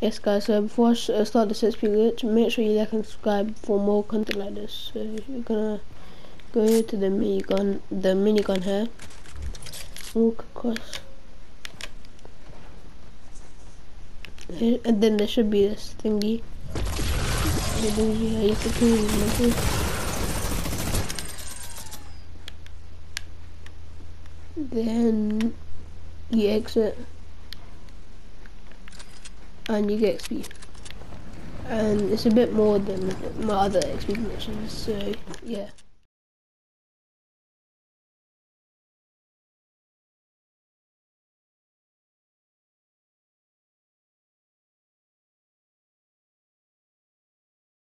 Yes guys, so before I start this XP glitch, make sure you like and subscribe for more content like this. So you're gonna go to the minigun here, walk across, and then there should be this thingy. You have to kill these. Then you exit and you get XP, and it's a bit more than my other XP missions, so yeah.